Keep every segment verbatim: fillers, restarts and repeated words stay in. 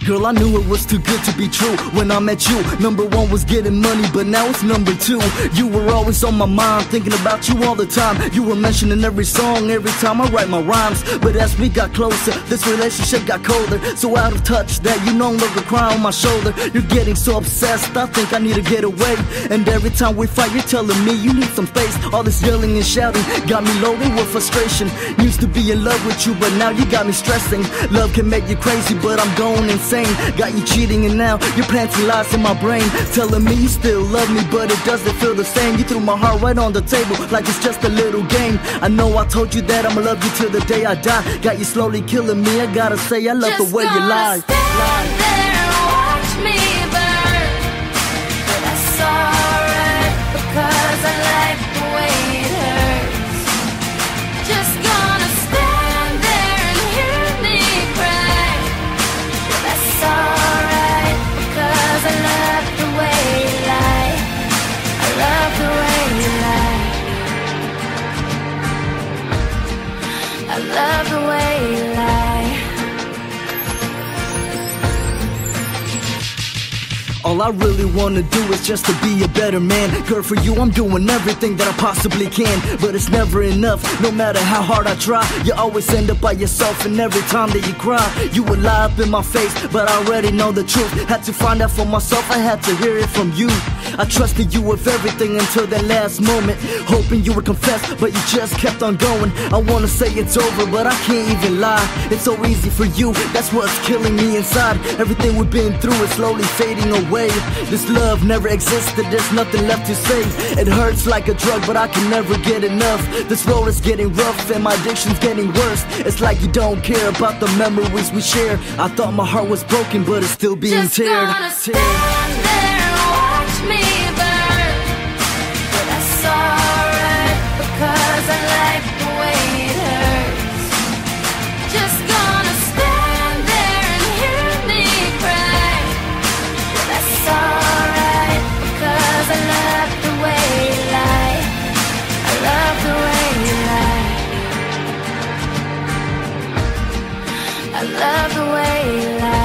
Girl, I knew it was too good to be true when I met you. Number one was getting money, but now it's number two. You were always on my mind, thinking about you all the time. You were mentioning every song, every time I write my rhymes. But as we got closer, this relationship got colder. So out of touch that you no longer cry on my shoulder. You're getting so obsessed, I think I need to get away. And every time we fight, you're telling me you need some space. All this yelling and shouting got me loaded with frustration. Used to be in love with you, but now you got me stressing. Love can make you crazy, but I'm going insane. Got you cheating and now you're planting lies in my brain, telling me you still love me, but it doesn't feel the same. You threw my heart right on the table like it's just a little game. I know I told you that I'ma love you till the day I die. Got you slowly killing me, I gotta say I love just the way you lie. Stand there and watch me burn, but that's alright because I like the way it hurts. Just gonna stand there and hear me cry, but that's alright because I love the way you lie. I love the way you lie. I love the way you lie. All I really wanna do is just to be a better man. Girl, for you I'm doing everything that I possibly can, but it's never enough, no matter how hard I try. You always end up by yourself, and every time that you cry you would lie up in my face, but I already know the truth. Had to find out for myself, I had to hear it from you. I trusted you with everything until that last moment, hoping you would confess, but you just kept on going. I wanna say it's over, but I can't even lie. It's so easy for you, that's what's killing me inside. Everything we've been through is slowly fading away. This love never existed, there's nothing left to say. It hurts like a drug, but I can never get enough. This road is getting rough and my addiction's getting worse. It's like you don't care about the memories we share. I thought my heart was broken, but it's still being Just teared. gonna stand there and watch me burn, but that's alright because I like the way it hurts. Just gonna stand there and hear me cry, but that's alright because I love the way you lie. I love the way you lie. I love the way you lie.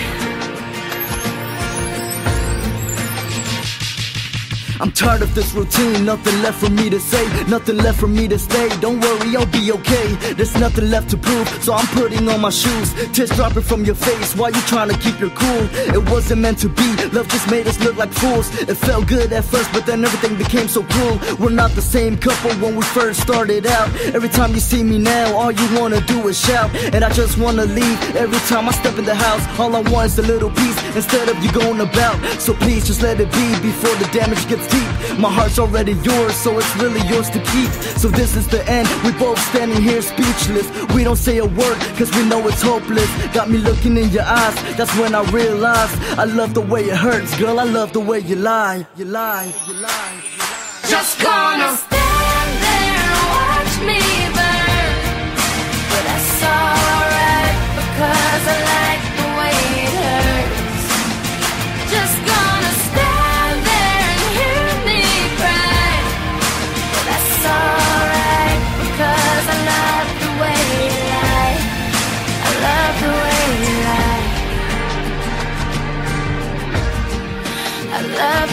I'm tired of this routine, nothing left for me to say, nothing left for me to stay. Don't worry, I'll be okay, there's nothing left to prove, so I'm putting on my shoes. Tears dropping from your face while you trying to keep your cool. It wasn't meant to be, love just made us look like fools. It felt good at first, but then everything became so cruel. We're not the same couple when we first started out. Every time you see me now, all you wanna do is shout, and I just wanna leave. Every time I step in the house, all I want is a little peace instead of you going about. So please just let it be before the damage gets deep. My heart's already yours, so it's really yours to keep. So this is the end, we both standing here speechless. We don't say a word, cause we know it's hopeless. Got me looking in your eyes, that's when I realized I love the way it hurts, girl, I love the way you lie. You lie, you lie, you lie. Just gonna stand there and watch me burn, but that's alright because I like the way it hurts. Just gonna stand there and hear me cry, but that's alright because I love the way you lie. I love the way you lie. I love